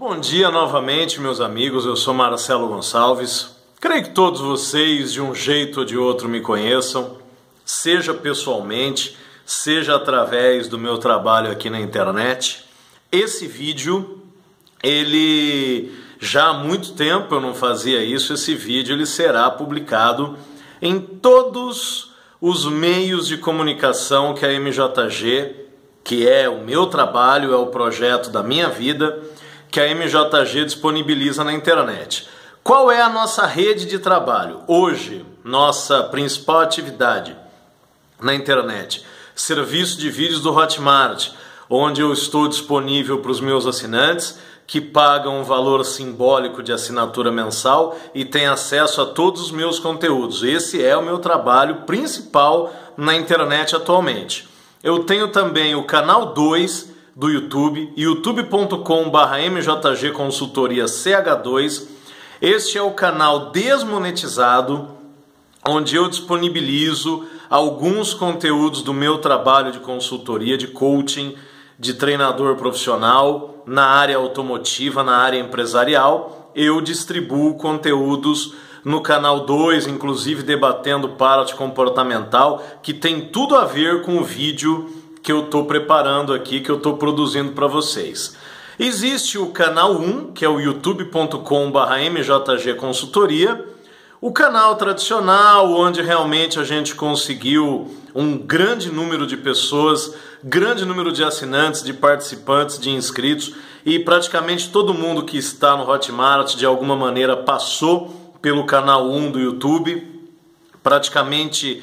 Bom dia novamente, meus amigos. Eu sou Marcelo Gonçalves. Creio que todos vocês, de um jeito ou de outro, me conheçam, seja pessoalmente, seja através do meu trabalho aqui na internet. Esse vídeo, ele já há muito tempo eu não fazia isso. Esse vídeo ele será publicado em todos os meios de comunicação que a MJG, que é o meu trabalho, é o projeto da minha vida, que a MJG disponibiliza na internet. Qual é a nossa rede de trabalho? Hoje, nossa principal atividade na internet, serviço de vídeos do Hotmart, onde eu estou disponível para os meus assinantes, que pagam um valor simbólico de assinatura mensal e têm acesso a todos os meus conteúdos. Esse é o meu trabalho principal na internet atualmente. Eu tenho também o canal 2 do YouTube, youtube.com/MJG Consultoria CH2. Este é o canal desmonetizado, onde eu disponibilizo alguns conteúdos do meu trabalho de consultoria, de coaching, de treinador profissional, na área automotiva, na área empresarial. Eu distribuo conteúdos no canal 2, inclusive debatendo parte comportamental, que tem tudo a ver com o vídeo que eu estou preparando aqui, que eu estou produzindo para vocês. Existe o canal 1, que é o youtube.com/MJG Consultoria, o canal tradicional, onde realmente a gente conseguiu um grande número de pessoas, grande número de assinantes, de participantes, de inscritos, e praticamente todo mundo que está no Hotmart de alguma maneira passou pelo canal 1 do YouTube. Praticamente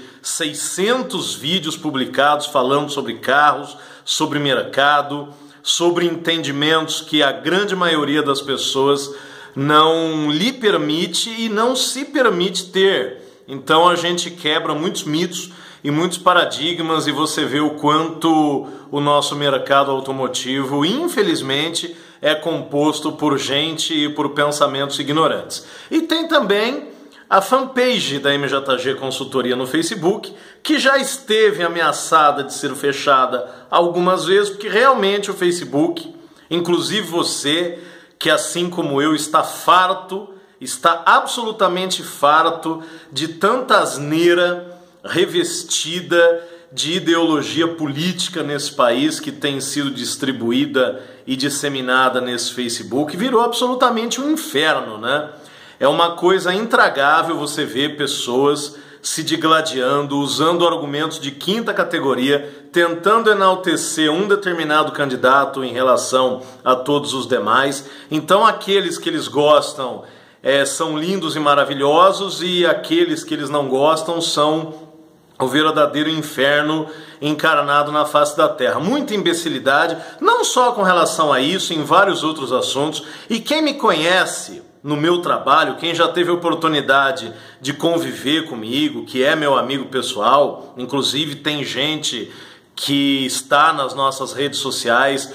600 vídeos publicados falando sobre carros, sobre mercado, sobre entendimentos que a grande maioria das pessoas não lhe permite e não se permite ter. Então a gente quebra muitos mitos e muitos paradigmas, e você vê o quanto o nosso mercado automotivo, infelizmente, é composto por gente e por pensamentos ignorantes. E tem também a fanpage da MJG Consultoria no Facebook, que já esteve ameaçada de ser fechada algumas vezes, porque realmente o Facebook, inclusive você, que assim como eu está farto, está absolutamente farto de tanta asneira revestida de ideologia política nesse país, que tem sido distribuída e disseminada nesse Facebook, virou absolutamente um inferno, né? É uma coisa intragável você ver pessoas se digladiando, usando argumentos de quinta categoria, tentando enaltecer um determinado candidato em relação a todos os demais. Então aqueles que eles gostam são lindos e maravilhosos, e aqueles que eles não gostam são o verdadeiro inferno encarnado na face da terra. Muita imbecilidade, não só com relação a isso, em vários outros assuntos. E quem me conhece no meu trabalho, quem já teve a oportunidade de conviver comigo, que é meu amigo pessoal, inclusive tem gente que está nas nossas redes sociais,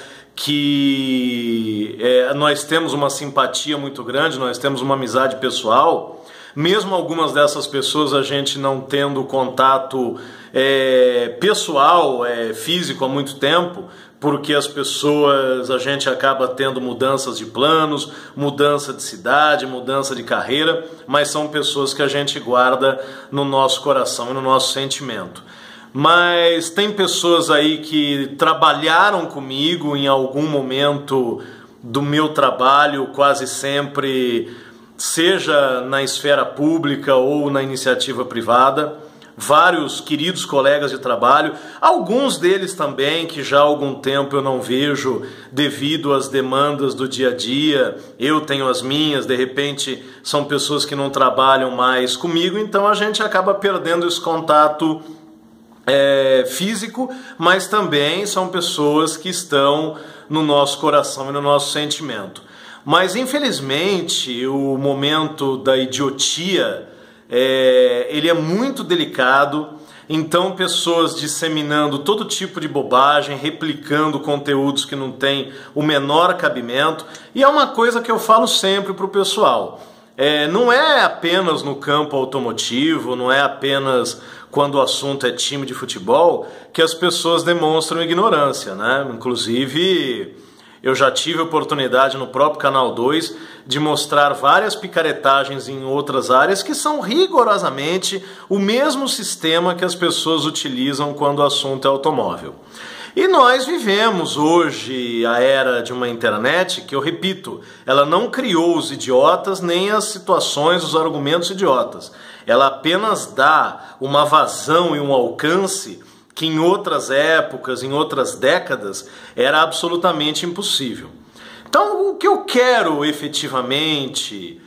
que nós temos uma simpatia muito grande, nós temos uma amizade pessoal. Mesmo algumas dessas pessoas a gente não tendo contato pessoal, físico há muito tempo, porque as pessoas, a gente acaba tendo mudanças de planos, mudança de cidade, mudança de carreira, mas são pessoas que a gente guarda no nosso coração e no nosso sentimento. Mas tem pessoas aí que trabalharam comigo em algum momento do meu trabalho, quase sempre, seja na esfera pública ou na iniciativa privada. Vários queridos colegas de trabalho, alguns deles também que já há algum tempo eu não vejo devido às demandas do dia a dia. Eu tenho as minhas, de repente são pessoas que não trabalham mais comigo, então a gente acaba perdendo esse contato físico, mas também são pessoas que estão no nosso coração e no nosso sentimento. Mas infelizmente o momento da idiotia ele é muito delicado, então pessoas disseminando todo tipo de bobagem, replicando conteúdos que não têm o menor cabimento, e é uma coisa que eu falo sempre para o pessoal. Não é apenas no campo automotivo, não é apenas quando o assunto é time de futebol que as pessoas demonstram ignorância, né? Inclusive Eu já tive a oportunidade no próprio Canal 2 de mostrar várias picaretagens em outras áreas que são rigorosamente o mesmo sistema que as pessoas utilizam quando o assunto é automóvel. E nós vivemos hoje a era de uma internet que, eu repito, ela não criou os idiotas nem as situações, os argumentos idiotas. Ela apenas dá uma vazão e um alcance que em outras épocas, em outras décadas, era absolutamente impossível. Então, o que eu quero efetivamente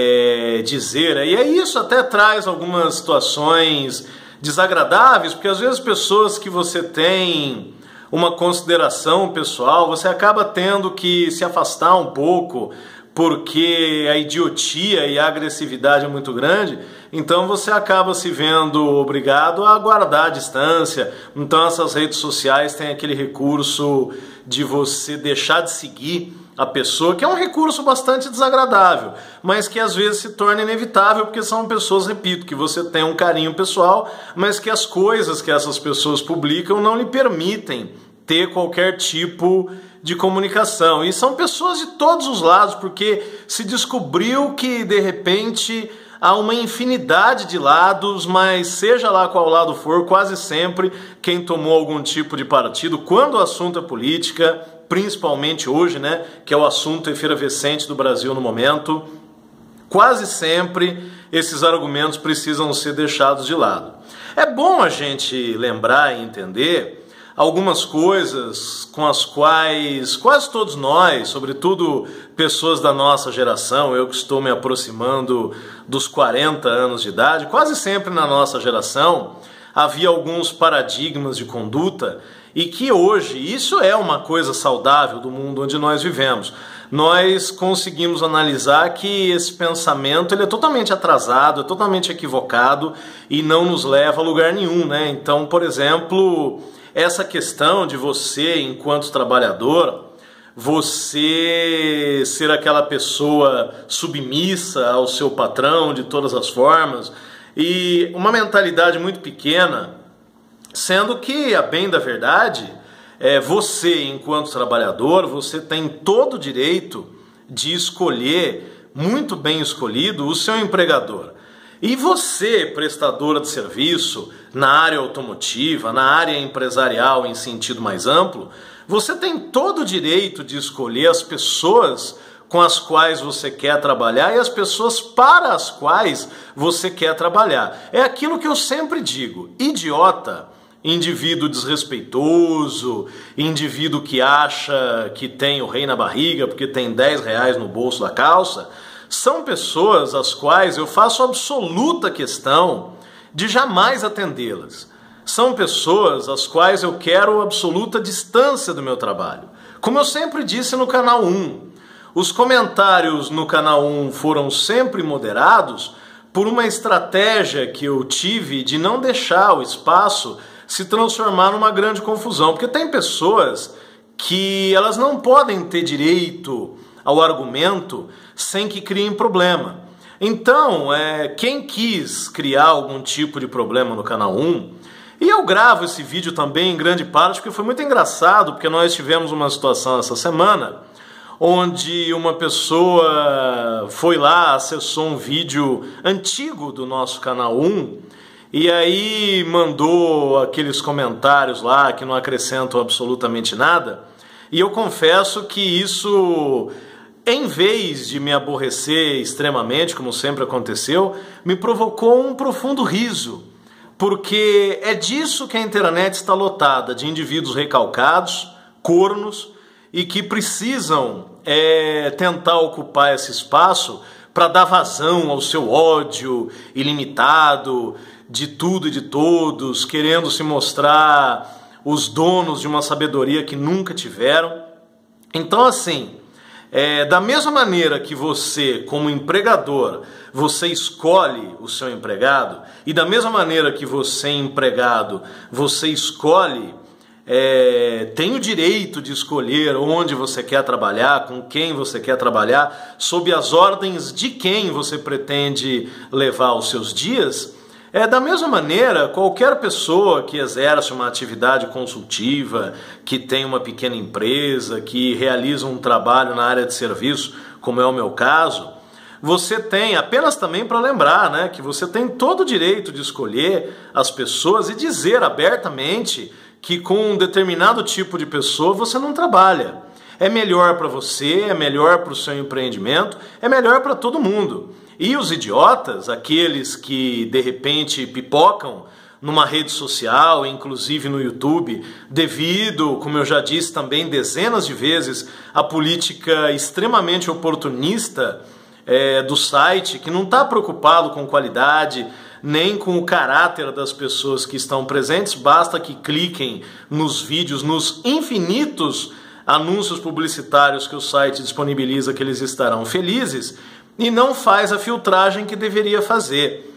dizer, e isso até traz algumas situações desagradáveis, porque às vezes pessoas que você tem uma consideração pessoal, você acaba tendo que se afastar um pouco, porque a idiotia e a agressividade é muito grande, então você acaba se vendo obrigado a guardar a distância. Então essas redes sociais têm aquele recurso de você deixar de seguir a pessoa, que é um recurso bastante desagradável, mas que às vezes se torna inevitável, porque são pessoas, repito, que você tem um carinho pessoal, mas que as coisas que essas pessoas publicam não lhe permitem ter qualquer tipo de comunicação. E são pessoas de todos os lados, porque se descobriu que, de repente, há uma infinidade de lados, mas seja lá qual lado for, quase sempre quem tomou algum tipo de partido, quando o assunto é política, principalmente hoje, né, que é o assunto efervescente do Brasil no momento, quase sempre esses argumentos precisam ser deixados de lado. É bom a gente lembrar e entender algumas coisas com as quais quase todos nós, sobretudo pessoas da nossa geração, eu que estou me aproximando dos 40 anos de idade, quase sempre na nossa geração havia alguns paradigmas de conduta e que hoje, isso é uma coisa saudável do mundo onde nós vivemos. Nós conseguimos analisar que esse pensamento ele é totalmente atrasado, é totalmente equivocado e não nos leva a lugar nenhum, né? Então, por exemplo, essa questão de você, enquanto trabalhador, você ser aquela pessoa submissa ao seu patrão de todas as formas, e uma mentalidade muito pequena, sendo que, a bem da verdade, você, enquanto trabalhador, você tem todo o direito de escolher, muito bem escolhido, o seu empregador. E você, prestadora de serviço, na área automotiva, na área empresarial em sentido mais amplo, você tem todo o direito de escolher as pessoas com as quais você quer trabalhar e as pessoas para as quais você quer trabalhar. É aquilo que eu sempre digo: idiota, indivíduo desrespeitoso, indivíduo que acha que tem o rei na barriga porque tem 10 reais no bolso da calça, são pessoas às quais eu faço absoluta questão de jamais atendê-las. São pessoas às quais eu quero absoluta distância do meu trabalho. Como eu sempre disse no Canal 1, os comentários no Canal 1 foram sempre moderados por uma estratégia que eu tive de não deixar o espaço se transformar numa grande confusão. Porque tem pessoas que elas não podem ter direito ao argumento sem que criem problema. Então, quem quis criar algum tipo de problema no Canal 1, e eu gravo esse vídeo também em grande parte porque foi muito engraçado, porque nós tivemos uma situação essa semana onde uma pessoa foi lá, acessou um vídeo antigo do nosso Canal 1 e aí mandou aqueles comentários lá que não acrescentam absolutamente nada. E eu confesso que isso, em vez de me aborrecer extremamente, como sempre aconteceu, me provocou um profundo riso, porque é disso que a internet está lotada, de indivíduos recalcados, cornos, e que precisam tentar ocupar esse espaço para dar vazão ao seu ódio ilimitado de tudo e de todos, querendo se mostrar os donos de uma sabedoria que nunca tiveram. Então, assim, da mesma maneira que você, como empregador, você escolhe o seu empregado, e da mesma maneira que você, empregado, você escolhe, tem o direito de escolher onde você quer trabalhar, com quem você quer trabalhar, sob as ordens de quem você pretende levar os seus dias, Da mesma maneira, qualquer pessoa que exerce uma atividade consultiva, que tem uma pequena empresa, que realiza um trabalho na área de serviço, como é o meu caso, você tem, apenas também para lembrar, né, que você tem todo o direito de escolher as pessoas e dizer abertamente que com um determinado tipo de pessoa você não trabalha. É melhor para você, é melhor para o seu empreendimento, é melhor para todo mundo. E os idiotas, aqueles que de repente pipocam numa rede social, inclusive no YouTube, devido, como eu já disse também dezenas de vezes, à política extremamente oportunista do site, que não está preocupado com qualidade, nem com o caráter das pessoas que estão presentes, basta que cliquem nos vídeos, nos infinitos anúncios publicitários que o site disponibiliza, que eles estarão felizes, e não faz a filtragem que deveria fazer.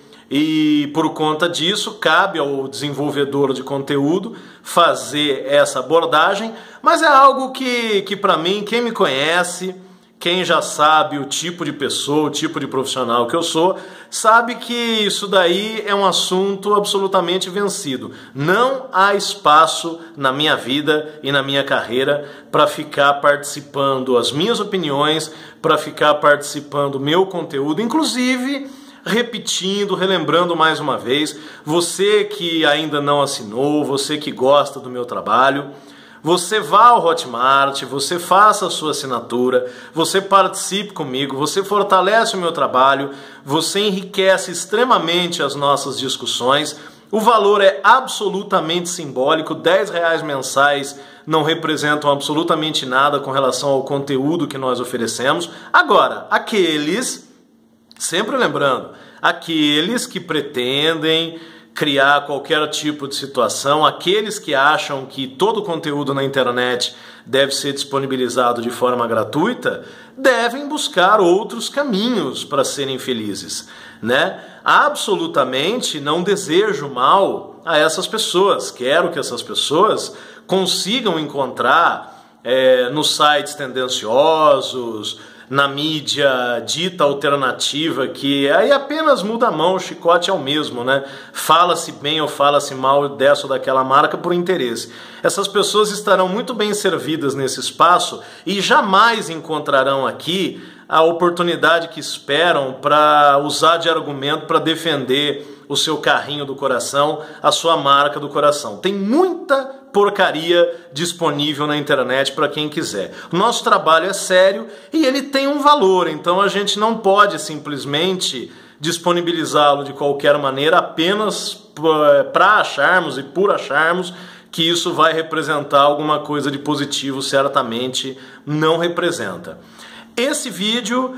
E por conta disso, cabe ao desenvolvedor de conteúdo fazer essa abordagem, mas é algo que para mim, quem me conhece, quem já sabe o tipo de pessoa, o tipo de profissional que eu sou, sabe que isso daí é um assunto absolutamente vencido. Não há espaço na minha vida e na minha carreira para ficar participando as minhas opiniões, para ficar participando do meu conteúdo, inclusive repetindo, relembrando mais uma vez, você que ainda não assinou, você que gosta do meu trabalho, você vá ao Hotmart, você faça a sua assinatura, você participe comigo, você fortalece o meu trabalho, você enriquece extremamente as nossas discussões. O valor é absolutamente simbólico, R$10 mensais não representam absolutamente nada com relação ao conteúdo que nós oferecemos. Agora, aqueles, sempre lembrando, aqueles que pretendem criar qualquer tipo de situação, aqueles que acham que todo o conteúdo na internet deve ser disponibilizado de forma gratuita, devem buscar outros caminhos para serem felizes, né? Absolutamente não desejo mal a essas pessoas, quero que essas pessoas consigam encontrar nos sites tendenciosos, na mídia dita alternativa, que aí apenas muda a mão, o chicote é o mesmo, né? Fala-se bem ou fala-se mal dessa ou daquela marca por interesse. Essas pessoas estarão muito bem servidas nesse espaço e jamais encontrarão aqui a oportunidade que esperam para usar de argumento para defender o seu carrinho do coração, a sua marca do coração. Tem muita porcaria disponível na internet para quem quiser. O nosso trabalho é sério e ele tem um valor, então a gente não pode simplesmente disponibilizá-lo de qualquer maneira apenas para acharmos e por acharmos que isso vai representar alguma coisa de positivo. Certamente não representa. Esse vídeo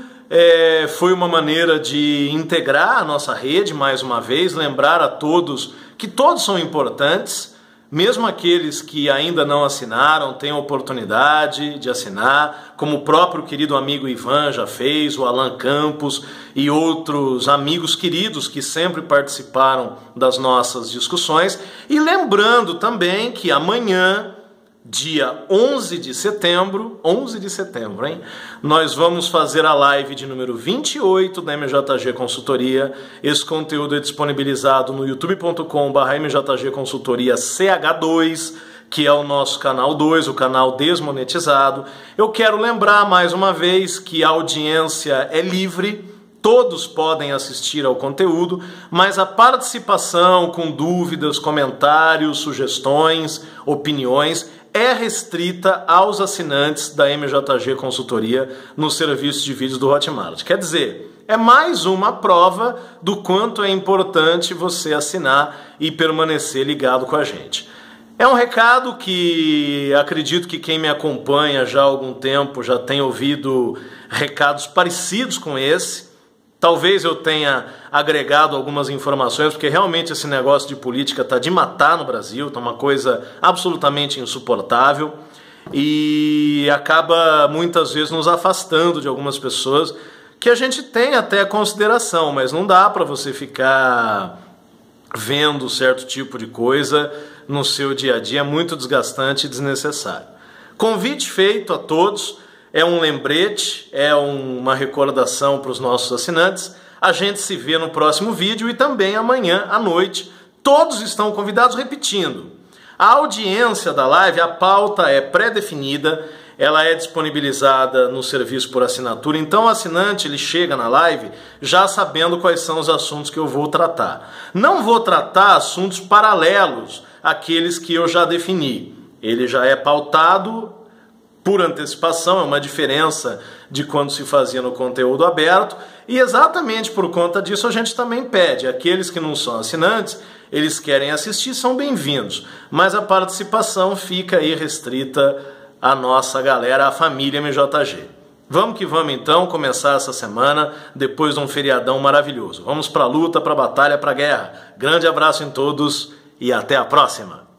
foi uma maneira de integrar a nossa rede, mais uma vez, lembrar a todos que todos são importantes, mesmo aqueles que ainda não assinaram, têm a oportunidade de assinar, como o próprio querido amigo Ivan já fez, o Alan Campos e outros amigos queridos que sempre participaram das nossas discussões. E lembrando também que amanhã, dia 11 de setembro, hein? Nós vamos fazer a live de número 28 da MJG Consultoria. Esse conteúdo é disponibilizado no youtube.com/MJG Consultoria CH2, que é o nosso canal 2, o canal desmonetizado. Eu quero lembrar mais uma vez que a audiência é livre, todos podem assistir ao conteúdo, mas a participação com dúvidas, comentários, sugestões, opiniões é restrita aos assinantes da MJG Consultoria no serviço de vídeos do Hotmart. Quer dizer, é mais uma prova do quanto é importante você assinar e permanecer ligado com a gente. É um recado que acredito que quem me acompanha já há algum tempo já tem ouvido recados parecidos com esse. Talvez eu tenha agregado algumas informações, porque realmente esse negócio de política está de matar no Brasil, está uma coisa absolutamente insuportável e acaba muitas vezes nos afastando de algumas pessoas que a gente tem até consideração, mas não dá para você ficar vendo certo tipo de coisa no seu dia a dia, é muito desgastante e desnecessário. Convite feito a todos. É um lembrete, é uma recordação para os nossos assinantes. A gente se vê no próximo vídeo e também amanhã à noite. Todos estão convidados, repetindo. A audiência da live, a pauta é pré-definida, ela é disponibilizada no serviço por assinatura, então o assinante ele chega na live já sabendo quais são os assuntos que eu vou tratar. Não vou tratar assuntos paralelos àqueles que eu já defini. Ele já é pautado por antecipação, é uma diferença de quando se fazia no conteúdo aberto, e exatamente por conta disso a gente também pede, aqueles que não são assinantes, eles querem assistir, são bem-vindos, mas a participação fica aí restrita à nossa galera, à família MJG. Vamos que vamos então começar essa semana, depois de um feriadão maravilhoso. Vamos para a luta, para a batalha, para a guerra. Grande abraço em todos e até a próxima!